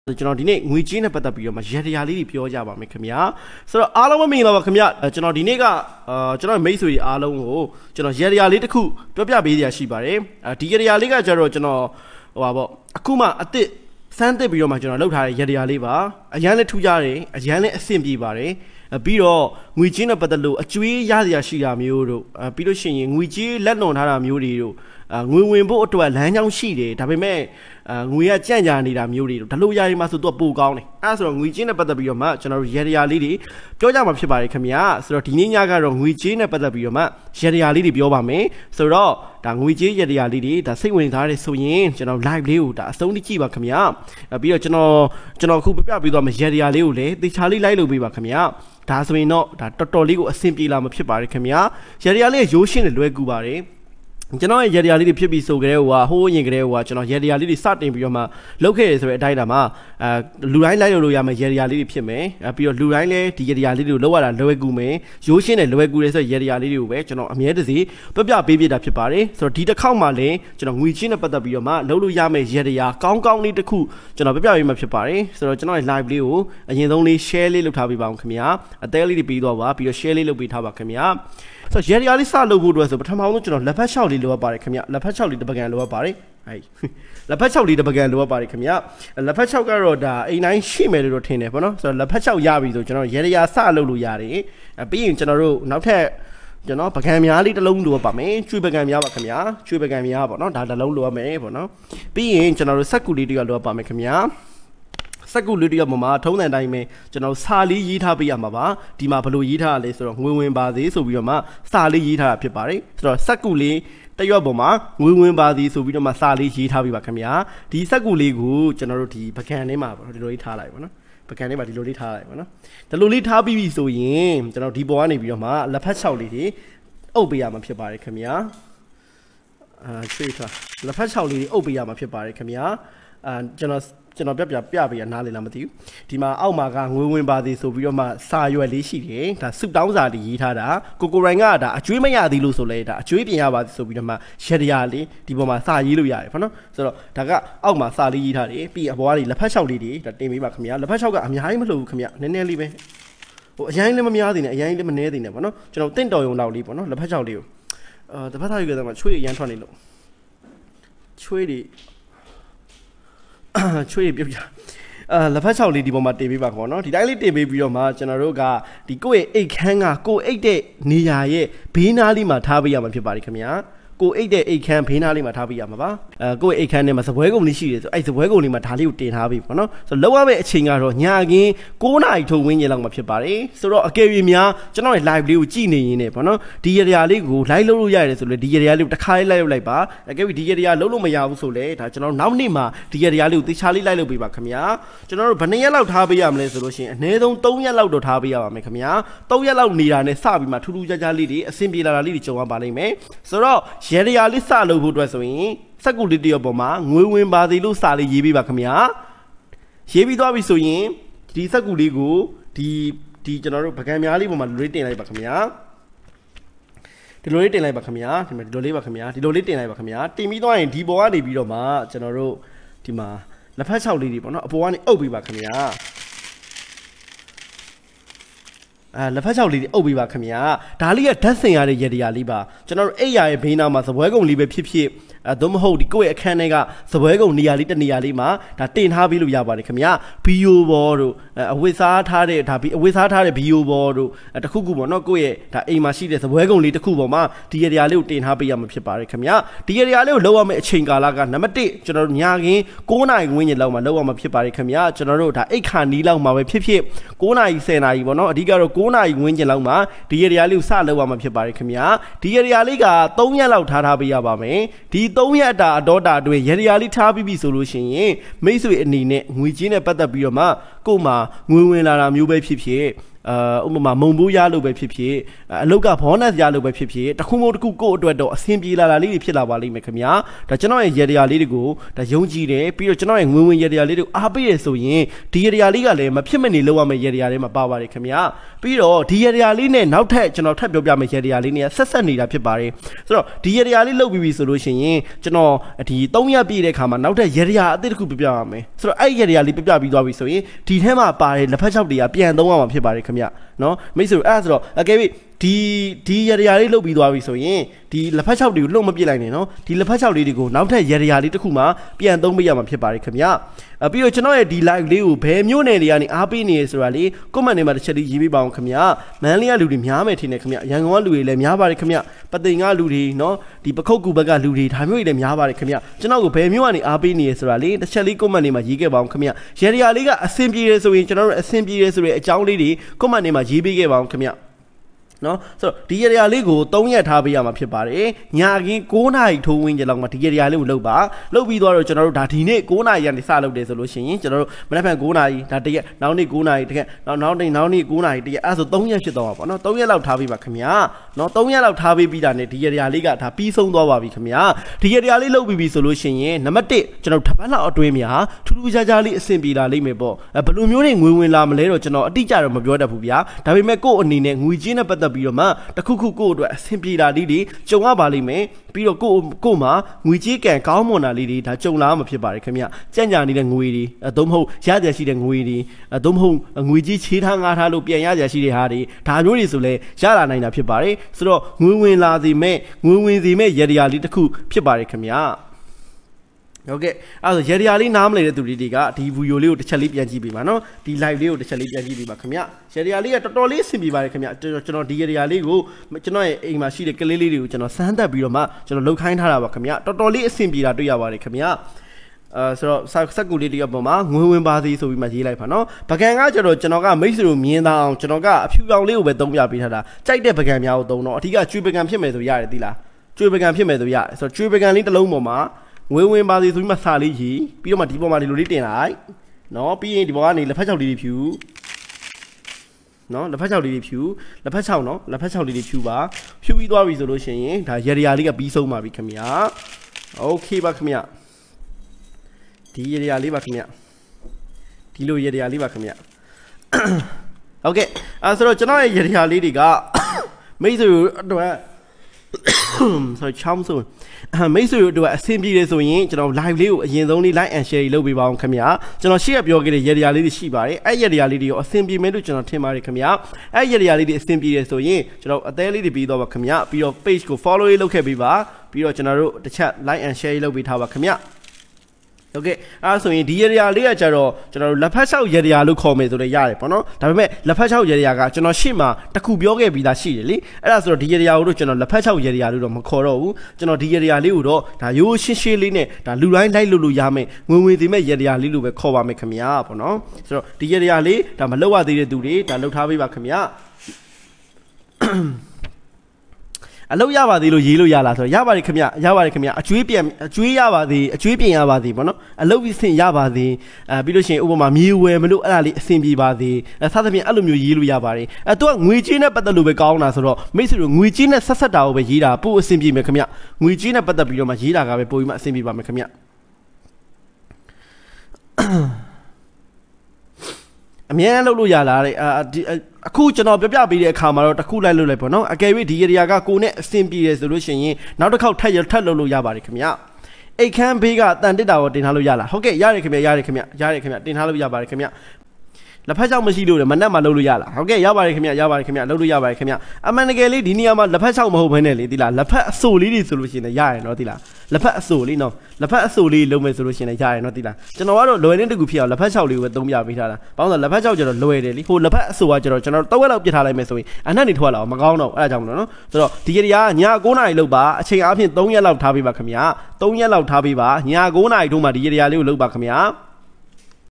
ကျွန်တော်ဒီနေ့ငွေကြေးနဲ့ပတ်သက်ပြီးတော့မှရတရားလေးတွေပြောကြပါမယ်ခင်ဗျာဆိုတော့အားလုံးမင်္ဂလာပါခင်ဗျာကျွန်တော်ဒီနေ့ကကျွန်တော်မိတ်ဆွေအားလုံးကိုကျွန်တော်ရတရားလေးတစ်ခုပြောပြပေးရရှိပါတယ်ဒီရတရားလေးကကျတော့ကျွန်တော်ဟိုပါပေါ့အခုမှအစ်စ်စမ်းသစ်ပြီးတော့မှကျွန်တော်လုပ်ထားတဲ့ရတရားလေးပါအရန်လည်းထူးကြတယ်အရန်လည်းအဆင်ပြေပါတယ်ပြီးတော့ငွေကြေးနဲ့ပတ်သက်လို့အကျွေးရစရာရှိတာမျိုးတို့ပြီးလို့ရှိရင်ငွေကြေးလက်လွန်ထားတာမျိုးတွေတို့ငွေဝင်ဖို့အတွက်လမ်းကြောင်းရှိတယ်ဒါပေမဲ့ငွေကကြံ့ကြာနေတာမျိုးတွေတို့ဒါလို့ရရင်မှဆိုတော့ပိုကောင်းတယ်အဲ့ဆိုတော့ငွေကြေးနဲ့ပတ်သက်ပြီးတော့မှကျွန်တော်တို့ရတရားလေးတွေပြောကြမှာဖြစ်ပါတယ်ခင်ဗျာဆိုတော့ဒီနေ့ညကတော့ငွေကြေးနဲ့ပတ်သက်ပြီးတော့မှရတရားလေးတွေပြောပါမယ်ဆိုတော့ဒါငွေကြေးရတရားလေးတွေဒါစိတ်ဝင်စားတယ်ဆိုရင်ကျွန်တော် live လေးကိုဒါအဆုံးထိကြည့်ပါခင်ဗျာပြီးတော့ကျွန်တော်အခုပြပြပေးသွားမယ်ရတရားလေးကိုလည်းတေချာလေး live လုပ်ပေးပါခင်ဗျာဒါဆိုရင်တော့ဒါတော်တော်လေးကိုအဆင်ပြေလာမှာဖြစ်ပါတယ်ခင်ဗျာရတရားလေးရိုးရှင်းတယ်လွယ်ကူပါတယ်ကျွန်တော်ရဲ့ရတရားလေးတွေဖြစ်ပြီးဆိုကြတဲ့ဟိုဟိုးရင်ကြတဲ့ဟိုကျွန်တော်ရတရားလေးတွေစတင်ပြီးတော့မှလုပ်ခဲ့ရဆိုတဲ့အတိုင်းတာမှာလူတိုင်းလိုက်လို့ရမယ်ရတရားလေးတွေဖြစ်မယ်ပြီးတော့လူတိုင်းလည်းဒီရတရားလေးတွေကိုလောက်ရတာလွယ်ကူမယ်ရိုးရှင်းတယ်လွယ်ကူတယ်ဆိုရတရားလေးတွေကိုပဲကျွန်တော်အမြဲတစေပြပြပေးပြတာဖြစ်ပါတယ်ဆိုတော့ဒီတစ်ခေါက်မှလည်းကျွန်တော်ငွေချင်းနဲ့ပတ်သက်ပြီးတော့မှလုပ်လို့ရမယ်ရတရားကောင်းကောင်းလေးတစ်ခုကျွန်တော်ပြပြပေးမှဖြစ်ပါတယ်ဆိုတော့ကျွန်တော်ရဲ့ live လေးကိုအရင်ဆုံးလေး share လေးလုပ်ထားပေးပါအောင်ခင်ဗျာအသေးလေးတွေပြီးတော့ပါပြီးတော့ share လေးလုပ်ပေးထားပါခင်ဗျာဆိုရတရားလေးစလုပ်ဖို့အတွက်ဆိုပထမဆုံးကျွန်တော်လက်ဖက်6လေးလိုအပ်ပါတယ်ခင်ဗျလက်ဖက်6လေးတစ်ပကံလိုအပ်ပါတယ်ဟဲ့လက်ဖက်6လေးတစ်ပကံလိုအပ်ပါတယ်ခင်ဗျလက်ဖက်6ကတော့ဒါအိမ်တိုင်းရှိမယ်လို့ထင်တယ်ပေါ့နော်ဆိုတော့လက်ဖက်6ရပြီဆိုကျွန်တော်ရတရားစလုပ်လို့ရတယ်ပြီးရင်ကျွန်တော်တို့နောက်ထပ်ကျွန်တော်ပကံများလေးတစ်လုံးလိုအပ်ပါမယ်ကျွေးပကံများပါခင်ဗျကျွေးပကံများပေါ့နော်ဒါတစ်လုံးလိုအပ်မယ်ပေါ့နော်ပြီးရင်ကျွန်တော်တို့စက်ကူလေးတွေကလိုအပ်ပါမယ်ခင်ဗျစက်ကူလေးတွေကပေါ်မှာထုံးတဲ့တိုင်းပဲကျွန်တော်စာလေးရေးထားပေးရမှာပါဒီမှာဘယ်လိုရေးထားရလဲဆိုတော့ငွေဝင်ပါသေးဆိုပြီးတော့မှစာလေးရေးထားတာဖြစ်ပါတယ်ဆိုတော့စက်ကူလေးတရွက်ပေါ်မှာငွေဝင်ပါသေးဆိုပြီးတော့မှစာလေးရေးထားပေးပါခင်ဗျာဒီစက်ကူလေးကိုကျွန်တော်တို့ဒီပကံထဲမှာပေါ့ဒီလိုလေးထားလိုက်ပါနော်ပကံထဲမှာဒီလိုလေးထားလိုက်ပါနော်ဒီလိုလေးထားပြီးပြီဆိုရင်ကျွန်တော်ဒီပေါ်ကနေပြီးတော့မှလက်ဖက်6လေးတွေအုပ်ပေးရမှာဖြစ်ပါတယ်ခင်ဗျာချွေးထားလက်ဖက်6လေးတွေအုပ်ပေးရမှာဖြစ်ပါတယ်ခင်ဗျာကျွန်တော်ပြပေးရနားလေလားမသိဘူးဒီမှာအောက်မှာကငွေဝင်ပါသေးဆိုပြီးတော့မှစာရွက်လေးရှိတယ်ဒါစုတောင်းစာတွေရေးထားတာကိုရိုင်းကဒါအကျွေးမရသေးလို့ဆိုလဲဒါအကျွေးပြင်ရပါသေးဆိုပြီးတော့မှရတရားလေးဒီပေါ်မှာစာရေးလို့ရတယ်ပေါ့နော်ဆိုတော့ဒါကအောက်မှာစာလေးရေးထားတယ်ပြီးအပေါ်ကနေလက်ဖက်6လေးတွေဒါတင်ပေးပါခင်ဗျာလက်ဖက်6ကအများကြီးမလှဘူးခင်ဗျာနည်းနည်းလေးပဲဟိုအရင်လည်းမများသေးနဲ့အရင်လည်းမနည်းသေးနဲ့ပေါ့နော်ကျွန်တော်တင့်တော်ရုံလောက်လေးပေါ့နော်လက်ဖက်6လေးကိုတပတ်သားယူကြတယ်မှာချွေးရမ်းထွက်နေလို့ချွေးတွေချွေးပြပြလက်ဖက်6လေးဒီပေါ်မှာတင်ပေးပါခေါ်နော်ဒီတိုင်းလေးတင်ပေးပြီးတော့မှကျွန်တော်တို့ကဒီကိုယ့်ရဲ့အိတ်ခမ်းကကိုအိတ်တဲ့နေရာရဲ့ဘေးနားလေးမှာထားပေးရမှာဖြစ်ပါတယ်ခင်ဗျာကိုအိတ်တဲ့အိတ်ခမ်းဘေးနားလေးမှာထားပေးရမှာပါကိုယ့်အိတ်ခမ်းထဲမှာစပွဲကုန်လေးရှိတယ်ဆိုအဲ့စပွဲကုန်လေးမှာဒါလေးကိုတင်ထားပေးပေါ့နော်ဆိုတော့လောက်ရမယ့်အချိန်ကတော့ညကင်း9နာရီထိုးဝင်းကျင်လောက်မှာဖြစ်ပါတယ်ဆိုတော့အကယ်၍များကျွန်တော်ရဲ့ live လေးကိုကြည့်နေရင်းနဲ့ပေါ့နော်ဒီရတရားလေးကို live လုပ်လို့ရတယ်ဆိုလေဒီရတရားလေးကိုတစ်ခါလေး live လုပ်လိုက်ပါအကယ်၍ဒီရတရားလုပ်လို့မရဘူးဆိုလေဒါကျွန်တော်နောက်နေ့မှာဒီရတရားလေးကိုတေချာလေး live လုပ်ပေးပါခင်ဗျာကျွန်တော်တို့ဘယ်နှစ်ရက်လောက်ထားပေးရမလဲဆိုလို့ရှိရင်အနည်းဆုံး3ရက်လောက်တော့ထားပေးရပါမယ်ခင်ဗျာ3ရက်လောက်နေတာနဲ့စပြီးမှထူးထူးခြားခြားလေးတွေအဆင်ပြေလာတာလေးတွေကြုံရပါလိမ့်မယ်ဆိုတော့ရတရားလေးစလုပ်ဖို့အတွက်ဆိုရင်စက်ကူလေးတရပေါ်မှာငွေဝင်ပါသေးလို့စာလေးရေးပေးပါခင်ဗျာရေးပြီးသွားပြီဆိုရင်ဒီစက်ကူလေးကိုဒီကျွန်တော်တို့ပကံများလေးပေါ်မှာလွှဲတင်လိုက်ပါခင်ဗျာဒီလိုလေးတင်လိုက်ပါခင်ဗျာဒီမှာဒီလိုလေးပါခင်ဗျာဒီလိုလေးတင်လိုက်ပါခင်ဗျာတင်ပြီးသွားရင်ဒီပေါ်ကနေပြီးတော့မှကျွန်တော်တို့ဒီမှာလက်ဖက်6လေးတွေပေါ့နော်အပေါ်ကနေအုပ်ပေးပါခင်ဗျာလက်ဖက်6လေးတွေအုပ်ပေးပါခင်ဗျာဒါလေးကဓာတ်ဆင်ရတဲ့ရတရားလေးပါကျွန်တော်တို့အိပ်ရရဲ့ဘေးနားမှာစပွဲကုန်လေးပဲဖြစ်ဖြစ်သို့မဟုတ်ဒီကိုယ့်ရဲ့အခန်းထဲကစပွဲကုန်နေရာလေးတနေရာလေးမှာဒါတင်ထားပေးလို့ရပါတယ်ခင်ဗျာဘီယိုဘောတို့အဝတ်စားထားတဲ့ဒါအဝတ်စားထားတဲ့ဘီယိုဘောတို့တခုခုပေါ့နော်ကိုယ့်ရဲ့ဒါအိမ်မှာရှိတဲ့စပွဲကုန်လေးတစ်ခုပေါ်မှာဒီရတရားလေးကိုတင်ထားပေးရမှာဖြစ်ပါတယ်ခင်ဗျာဒီရတရားလေးကိုလောက်ရမယ့်အချိန်ကာလကနံပါတ်1ကျွန်တော်တို့ညခင်း9နာရီဝန်းကျင်လောက်မှာလောက်ရမှာဖြစ်ပါတယ်ခင်ဗျာကျွန်တော်တို့ဒါအိတ်ခါနီးလောက်မှာပဲဖြစ်ဖြစ်9နာရီ10နာရီပေါ့နော်အဓိကတော့9နာရီဝန်းကျင်လောက်မှာဒီရတရားလေးကိုစလောက်ရမှာဖြစ်ပါတယ်ခင်ဗျာဒီရတရားလေးက3ရက်လောက်ထားပေးရပါမယ်ဒီ3ရက်တာအတော်တာအတွင်းရတရားလေးထားပြီးပြီဆိုလို့ရှိရင်မိတ်ဆွေအနေနဲ့ငွေကြေးနဲ့ပတ်သက်ပြီးတော့မှကို့မှာငွေဝင်လာတာမျိုးပဲဖြစ်ဖြစ်ဥပမာမုံဘူးရလို့ပဲဖြစ်ဖြစ်အလောက်ကဘောနတ်ရလို့ပဲဖြစ်ဖြစ်တခုမို့တခုကိုယ့်အတွက်တော့အဆင်ပြေလာလေးတွေဖြစ်လာပါလိမ့်မယ်ခင်ဗျာဒါကျွန်တော်ရဲ့ရေတရားလေးတွေကိုဒါယုံကြည်တယ်ပြီးတော့ကျွန်တော်ရဲ့ငွေဝင်ရေတရားလေးတွေကိုအားပေးရဆိုရင်ဒီရေတရားလေးကလည်းမဖြစ်မနေလောက်ရမယ့်ရေတရားတွေမှာပါပါတယ်ခင်ဗျာပြီးတော့ဒီရေတရားလေးနဲ့နောက်ထပ်ကျွန်တော်ထပ်ပြောပြမယ့်ရေတရားလေးနဲ့ဆက်ဆက်နေတာဖြစ်ပါတယ်ဆိုတော့ဒီရေတရားလေးလုပ်ပြီးပြီဆိုလို့ရှိရင်ကျွန်တော်ဒီ3ရက်ပြည့်တဲ့ခါမှာနောက်ထပ်ရေတရားအသစ်တစ်ခုပြပြရမယ်ဆိုတော့အဲ့ရေတရားလေးပြပြပြီးသွားပြီဆိုရင်ဒီထဲမှာပါတယ်လက်ဖက်ချောက်တွေကပြန်သုံးရမှာဖြစ်ပါတယ်ခင်ဗျာနော်မိတ်ဆွေအဲ့ဒါဆိုတော့အကယ်၍ဒီရရလေးလုတ်ပြီးသွားပြီဆိုရင်ဒီလက်ဖက်ချောက်တွေကိုလှုပ်မပစ်လိုက်နဲ့နော်ဒီလက်ဖက်ချောက်လေးတွေကိုနောက်ထပ်ရရလေးတစ်ခုမှပြန်သုံးပေးရမှာဖြစ်ပါတယ်ခင်ဗျာပြီးတော့ကျွန်တော်ရဲ့ဒီ live လေးကိုဘယ်မျိုးနယ်တွေကနေအားပေးနေရဆိုတာလေ comment တွေမှာတစ်ချက်လေးရေးပေးပါအောင်ခင်ဗျာမန်းလေးကလူတွေများမယ်ထင်တယ်ခင်ဗျာရန်ကုန်ကလူတွေလည်းများပါတယ်ခင်ဗျာပသိမ်ကလူတွေနော်ဒီပခုတ်ကူဘက်ကလူတွေဒါမျိုးတွေလည်းများပါတယ်ခင်ဗျာကျွန်တော်ကိုဘယ်မျိုးကနေအားပေးနေရဆိုတာလေတစ်ချက်လေး comment တွေမှာရေးခဲ့ပါအောင်ခင်ဗျာရရလေးကအဆင်ပြေရဆိုရင်ကျွန်တော်တို့အဆင်ပြေရဆိုတဲ့အကြောင်းလေးတွေ comment တွေမှာရေးပေးခဲ့ပါအောင်ခင်ဗျာနော်ဆိုတော့ဒီရေရာလေးကို3ရက်ထားပေးရမှာဖြစ်ပါတယ်ညာကင်း9နာရီထိုးဝင်းကျလောက်မှာဒီရေရာလေးကိုလုပ်ပါလုပ်ပြီးတော့ကျွန်တော်တို့ဒါဒီနေ့9နာရီကနေစလုပ်တယ်ဆိုလို့ရှိရင်ကျွန်တော်တို့မနက်ဖြန်9နာရီဒါတရက်နောက်နေ့9နာရီတကယ်နောက်နေ့9နာရီတရက်အဲ့ဆို3ရက်ဖြစ်သွားပါပေါ့နော်3ရက်လောက်ထားပေးပါခင်ဗျာနော်3ရက်လောက်ထားပေးပြီးတာနဲ့ဒီရေရာလေးကဒါပြီးဆုံးသွားပါပြီခင်ဗျာဒီရေရာလေးလုပ်ပြီးပြီဆိုလို့ရှိရင်နံပါတ်1ကျွန်တော်တစ်ပတ်လောက်အတွင်းမှာထူးထူးခြားခြားလေးအဆင်ပြေလာလိမ့်မယ်ပေါ့ဘယ်လိုမျိုးတွေငွေဝင်လာမလဲတော့ကျွန်တော်အတိအကျတော့မပြောတတ်ဘူးဗျာဒါပေမဲ့ကို့အနေနဲ့ငွေချင်းနဲ့ပတ်သက်ပြီးတော့မှတခုခုကို့အတွက်အဆင်ပြေတာလေးတွေကြုံရပါလိမ့်မယ်ပြီးတော့ကို့မှာငွေကြေးကံကောင်းမွန်တာလေးတွေဒါကြုံလာမှာဖြစ်ပါတယ်ခင်ဗျကြံ့ကြာနေတဲ့ငွေတွေသို့မဟုတ်ရကြရှိတဲ့ငွေတွေသို့မဟုတ်ငွေကြေးချေးထားငါးထားလို့ပြန်ရကြရှိတဲ့ဟာတွေဒါမျိုးတွေဆိုလဲရလာနိုင်တာဖြစ်ပါတယ်ဆိုတော့ငွေဝင်လာစေမဲ့ငွေဝင်စေမဲ့ရတရားလေးတစ်ခုဖြစ်ပါတယ်ခင်ဗျဟုတ်ကဲ့အဲ့ဒါရေဒီယာလေးနားမလဲတဲ့သူတွေကဒီဗီဒီယိုလေးကိုတစ်ချက်လေးပြန်ကြည့်ပေးပါနော်ဒီ live လေးကိုတစ်ချက်လေးပြန်ကြည့်ပေးပါခင်ဗျရေဒီယာလေးကတော်တော်လေးအဆင်ပြေပါတယ်ခင်ဗျကျွန်တော်ဒီရေဒီယာလေးကိုကျွန်တော်ရဲ့အိမ်မှာရှိတဲ့ကလေးလေးတွေကိုကျွန်တော်စမ်းသပ်ပြီးတော့မှကျွန်တော်လှုပ်ခိုင်းထားတာပါခင်ဗျတော်တော်လေးအဆင်ပြေတာတွေ့ရပါတယ်ခင်ဗျဆိုတော့စက်ကူလေးတွေကပေါ်မှာငွေဝင်ပါစီဆိုပြီးမှရေးလိုက်ပါနော်ပကံကကျတော့ကျွန်တော်ကမိတ်ဆွေတို့မြင်သားအောင်ကျွန်တော်ကအဖြူရောင်လေးကိုပဲသုံးပြပေးထားတာကြိုက်တဲ့ပကံများကိုသုံးတော့အထူးကကျွေးပကံဖြစ်မယ်ဆိုရတယ်သီလားကျွေးပကံဖြစ်မယ်ဆိုရတယ်ဆိုတော့ကျွေးပကံလေးတစ်လုံးပေါ်မှာငွေဝင်ပါစီဆိုပြီးမှစာလေးရေးပြီးတော့မှဒီပေါ်မှာဒီလိုလေးတင်လိုက်နော်ပြီးရင်ဒီပေါ်ကနေလက်ဖက်ချောက်လေးတွေဖြူနော်လက်ဖက်ချောက်လေးတွေဖြူလက်ဖက်ချောက်နော်လက်ဖက်ချောက်လေးတွေဖြူပါဖြူပြီးသွားပြီဆိုလို့ရှိရင်ဒါရေရာလေးကပြီးဆုံးပါပြီခင်ဗျာโอเคပါခင်ဗျာဒီရေရာလေးပါခင်ဗျာဒီလိုရေရာလေးပါခင်ဗျာဟုတ်ကဲ့ဆိုတော့ကျွန်တော်ရဲ့ရေရာလေးတွေကမိတ်ဆွေအတွက်sorry ချောင်းဆိုမိတ်ဆွေတို့အတွက်အဆင်ပြေတယ်ဆိုရင်ကျွန်တော် live လေးကိုအရင်ဆုံးလေး like and share လုပ်ပေးပါအောင်ခင်ဗျာကျွန်တော်ရှေ့ကပြောခဲ့တဲ့ရေဒီယာလေးတွေရှိပါတယ်အဲ့ရေဒီယာလေးတွေရောအဆင်ပြေမယ်လို့ကျွန်တော်ထင်ပါတယ်ခင်ဗျာအဲ့ရေဒီယာလေးတွေအဆင်ပြေတယ်ဆိုရင်ကျွန်တော်အသေးလေးတွေပြီးတော့ပါခင်ဗျာပြီးတော့ page ကို follow ရေးလုပ်ခဲ့ပေးပါပြီးတော့ကျွန်တော်တို့တစ်ချက် like and share လုပ်ပေးထားပါခင်ဗျာโอเคအဲ့ဆိုရင်ဒီရေဒီယာလေးကကျတော့ကျွန်တော်တို့လက်ဖက်ချောက်ရေဒီယာလို့ခေါ်မယ်ဆိုတော့ရတယ်ပေါ့နော်ဒါပေမဲ့လက်ဖက်ချောက်ရေဒီယာကကျွန်တော်ရှေ့မှာတခုပြောခဲ့ပြီးသားရှိတယ်လေအဲ့ဒါဆိုတော့ဒီရေဒီယာကိုတော့ကျွန်တော်လက်ဖက်ချောက်ရေဒီယာလို့တော့မခေါ်တော့ဘူးကျွန်တော်ဒီရေဒီယာလေးကိုတော့ဒါရိုးရှင်းရှင်းလေးနဲ့ဒါလူတိုင်းလိုက်လို့ရမယ်ငွေဝင်သေးမဲ့ရေဒီယာလေးလို့ပဲခေါ်ပါမယ်ခင်ဗျာပေါ့နော်ဆိုတော့ဒီရေဒီယာလေးဒါမလောက်ရသေးတဲ့သူတွေဒါလောက်ထားပေးပါခင်ဗျာအလုပ်ရပါသေးလို့ရေးလို့ရလားဆိုတော့ရပါတယ်ခင်ဗျရပါတယ်ခင်ဗျအကျွေးရပါသေးအကျွေးပြင်ရပါသေးပေါ့နော်အလုပ်ပြီးဆင်ရပါသေးပြီးလို့ရှိရင်ဥပမာမြေဝယ်မလို့အဲ့ဒါလေးအဆင်ပြေပါသေးစသဖြင့်အဲ့လိုမျိုးရေးလို့ရပါတယ်သူကငွေကြေးနဲ့ပတ်သက်လို့ပဲကောင်းတာဆိုတော့မိတ်ဆွေတို့ငွေကြေးနဲ့ဆက်ဆက်တာကိုပဲရေးတာပို့အဆင်ပြေမယ်ခင်ဗျငွေကြေးနဲ့ပတ်သက်ပြီးတော့မှရေးတာကပဲပို့ပြီးမှအဆင်ပြေပါမယ်ခင်ဗျအမြဲလုပ်လို့ရလာတဲ့အခုကျွန်တော်ပြပေးတဲ့အခါမှာတော့တစ်ခုလိုက်လုပ်လိုက်ပေါ့နော်အကယ်၍ဒီရေဒီယာကကိုနဲ့အဆင်ပြေတယ်ဆိုလို့ရှိရင်နောက်တစ်ခေါက်ထပ်လုပ်လို့ရပါတယ်ခင်ဗျအိတ်ခမ်းဘေးကတန်တစ်တာကိုတင်ထားလို့ရလားဟုတ်ကဲ့ရတယ်ခင်ဗျရတယ်ခင်ဗျတင်ထားလို့ရပါတယ်ခင်ဗျလက်ဖက်ချောက်မရှိလို့လည်းမနက်မှလုပ်လို့ရလားဟုတ်ကဲ့ရပါတယ်ခင်ဗျလုပ်လို့ရပါတယ်ခင်ဗျအမှန်တကယ်လေးဒီနေရာမှာလက်ဖက်ချောက်မဟုတ်ဘဲနဲ့လေဒီလားလက်ဖက်အစိုလေးတွေဆိုလို့ရှိရင်လည်းရရနော်ဒီလားလက်ဖက်အစိုလေးနော်လက်ဖက်အစိုလေးလုံးမယ်ဆိုလို့ရှိရင်လည်းရရနော်ဒီလားကျွန်တော်ကတော့လွယ်တဲ့တကူဖြစ်အောင်လက်ဖက်ချောက်လေးကိုပဲသုံးပြပေးထားတာဘာလို့လဲလက်ဖက်ချောက်ကျတော့လွယ်တယ်လေဟိုလက်ဖက်အစိုကကျတော့ကျွန်တော်တော့ဝက်လောက်ပြစ်ထားလိုက်မယ်ဆိုရင်အနက်နေထွက်လာအောင်မကောင်းတော့အဲ့ဒါကြောင့်မလို့နော်ဆိုတော့ဒီရေဒီယာည9နာရီလောက်ပါအချိန်အားဖြင့်3ရက်လောက်ထားပေးပါခင်ဗျ3ရက်လောက်ထားပေးပါည9နာရီထိုးမှဒီရေဒီယာလေးကိုလုပ်ပါခင်ဗျ